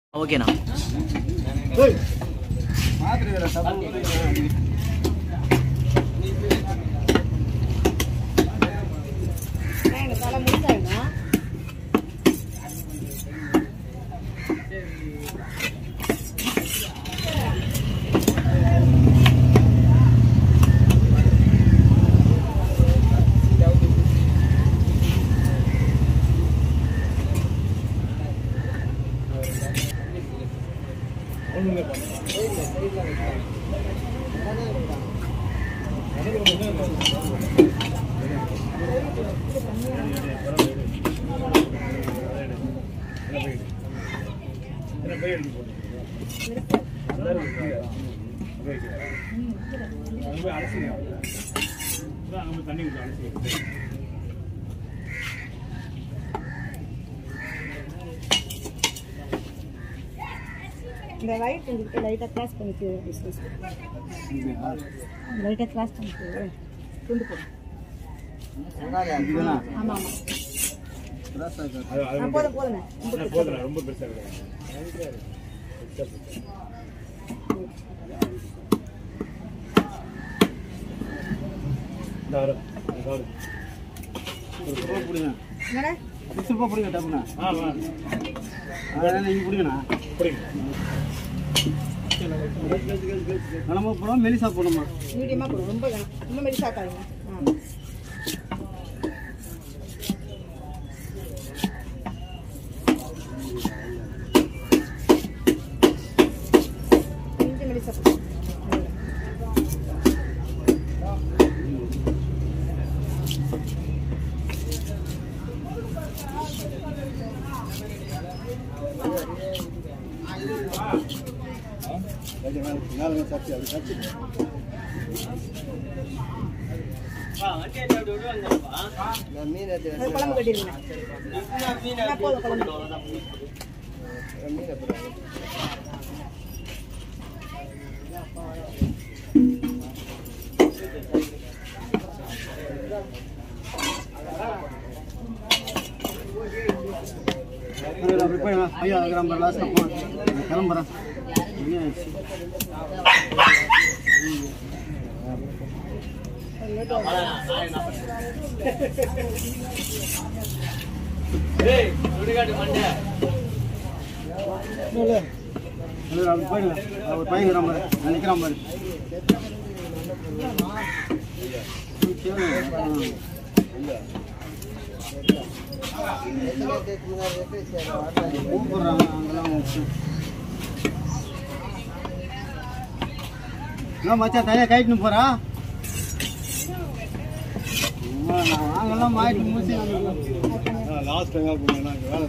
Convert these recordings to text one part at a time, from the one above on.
ஓகேண்ணா. இந்த லைட் வந்து லைட்டா கிராஸ் பண்ணிட்டு பிசினஸ் லைட்டா கிராஸ் பண்ணிட்டு துண்டு போடு. ஆமா ஆமா கிராஸ் ஆகுது. போடு போடுங்க. போடுங்க ரொம்ப பெருசா இருக்கு. தார தார ஒரு ரூபா புடிங்க. என்னடா 6 ரூபா புடிங்க டப்புனா. ஆமா அதனால நீங்க புடிங்கனா புடிங்க. நம்ம போறோம் மெலிசா போடுமா மீடியமா போடு. ரொம்ப மெலிசா காயுங்க. கொஞ்சம் மெலிசா போடு. நாலு சாப்பிட்டு அது சாப்பிட்டு மீன் குழம்பு கட்டிடுங்க. மீன் குழம்பு மீன் ஐயா கிராம் லாஸ்ட் கிளம்புறேன். நினைக்கிறான் பாரு. மச்சா தனியா கைட்டு போறா. நாங்கெல்லாம் மாயிட்டு முடிச்சு லாஸ்ட் வேலை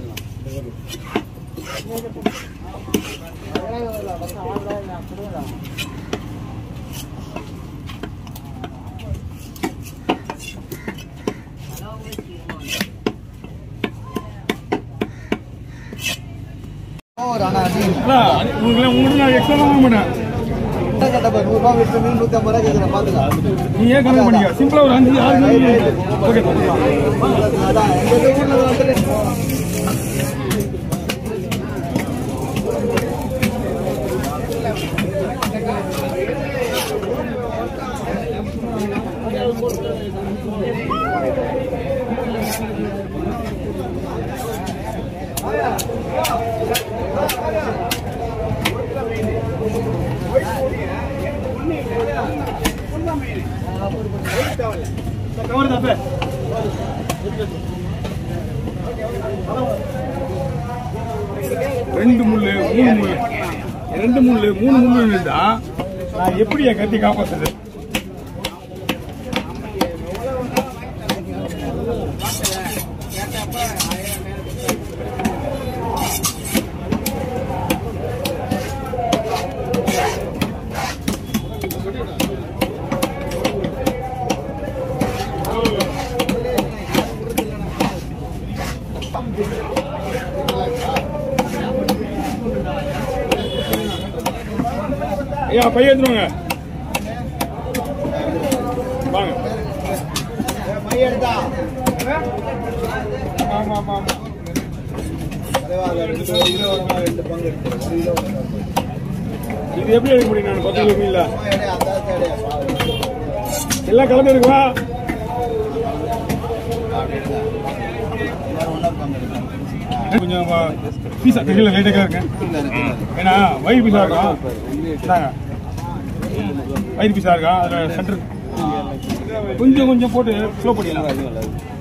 உங்களுக்கு எக்ஸ்ட்ரா வாங்க மாட்டேன். நீ ஏன் கணக்கு பண்ணிக்க சிம்பிளா ஒரு 5-6 ரெண்டு முள்ளு 3 முள்ளு 2 முள்ளு 3 முள்ளு இருந்தா நான் எப்படி என் கத்தி காப்பாத்துறது? ஐயா பைய எடுத்துருவாங்க வாங்க. பைய எடுத்தா ஆமா ஆமா ஆமா இது எப்படி எடுக்க முடியும்? நான் 10 கிலோ மீன்ல எல்லாம் கலந்து இருக்குவா? கொஞ்சம் பீஸா தெரியல, லைட்டாக இருக்கேன். ஏன்னா வயிறு பீஸா இருக்கும், வயிறு பீஸா இருக்கா, அதில் சென்டர் கொஞ்சம் கொஞ்சம் போட்டு ஸ்லோ பண்ணிடலாம்.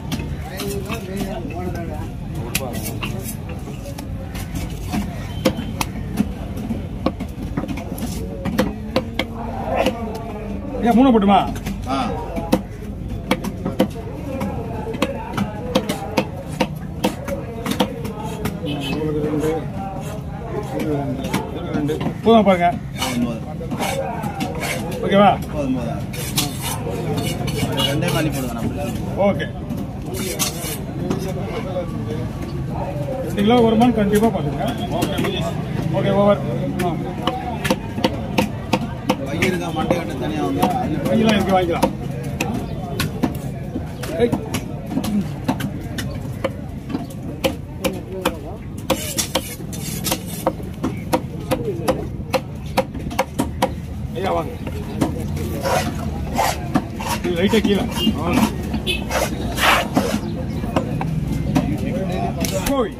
ஏன் 3 போட்டுமா? போதும் பாருங்க. ஓகேவா? ஓகே. 2 கிலோ வருமானு கண்டிப்பாக பார்த்துங்க. Okay over. வாங்கிக்கலாம், இருக்கு வாங்கிக்கலாம். ஐயா வாங்க, லைட்டாக கீழே போய்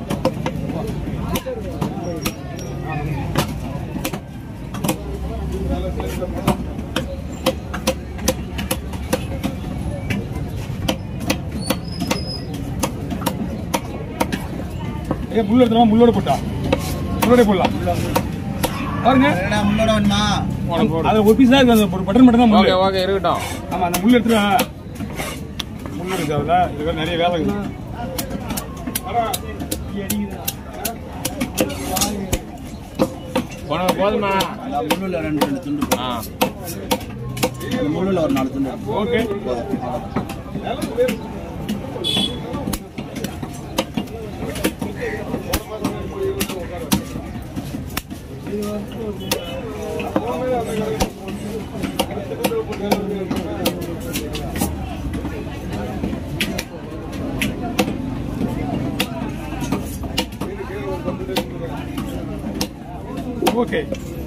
முள்ள எடுத்துமா? முள்ளோட போட்டா முள்ளோட போடலாம் பாருங்க. அது ஒரு பீஸ் தான் இருக்கு, ஒரு பட்டன் மட்டும் தான் முள்ளு. ஓகே இருக்கட்டும். ஆமா, அந்த முள்ளு எடுத்துட்டு முள்ளு எடுத்தாவில இதுக்கு நிறைய வேலை இருக்குது. போதுமா? முள்ளுல 2 துண்டு, முள்ளுல ஒரு 4 துண்டு. ஓகே. ஓகே.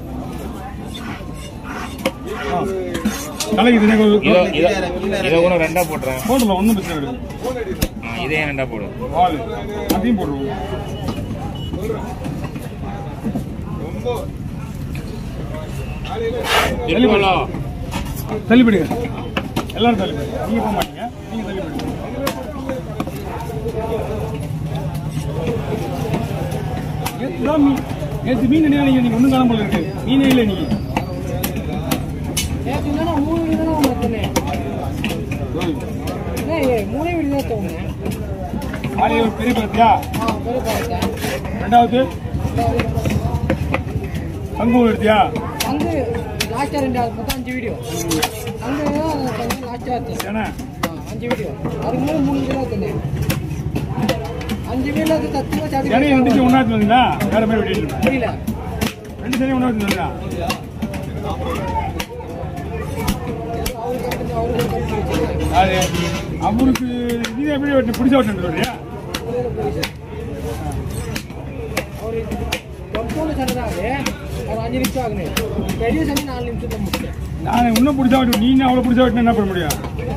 இதை கூட 2 போட்டுறேன். போடலாம், ஒன்றும் பிரச்சனை இல்லை. இதே 2 போடும். வால் அதையும் போடுவோம். தள்ளிவிடுங்க, எல்லாரும் தள்ளிவிடுங்க. நீங்க போக மாட்டீங்க, நீங்க தள்ளிவிடுங்க. நேற்று மீன் நீங்க ஒன்றும் காண போல இருக்கு. மீனே இல்லை நீங்க. பெரிய பத்தியா? ரெண்டாவது பங்கு எடுத்தியா? பங்கு லாஸ்டா 2 மொத்தம் 5 வீடியோ. பங்கு லாஸ்டா 5 வீடியோ. அதுக்கு மேல 3 கிலோ தந்தேன். 5 வீடியோ தத்துவ சாதி. சரி, 2 ஒண்ணாத்து வந்தீங்களா? வேற மாதிரி வெட்டிட்டு புரியல. 2 சரி ஒண்ணாத்து வந்தீங்களா? அது அவருக்கு நீங்க எப்படி வெட்டி பிடிச்ச வெட்டு வரலையா? அவரு தொப்போல சரதாவே அது 5 நிமிஷம் ஆகுது. பெரிய சனி 4 நிமிஷத்துல முடிச்சேன். நான் இன்னும் பிடிச்ச வெட்டு, நீ அவ்வளவு பிடிச்ச வெட்டு என்ன பண்ண முடியும்?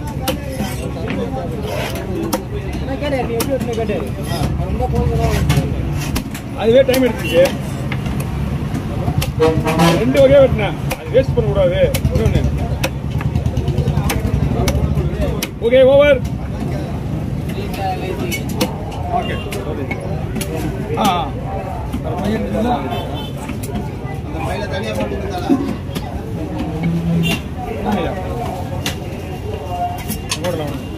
நான் கேட்டேன், நீ எப்படி வெட்டு கேட்டேன். ரொம்ப போகுதா? அதுவே டைம் எடுத்துச்சு. 2 வகையா வெட்டினேன். அது வேஸ்ட் பண்ணக்கூடாது. இன்னொன்று ஓகே ஓவர். ஓகே. அந்த மயில தனியா போட்டு கொடுத்தால போடலாம்.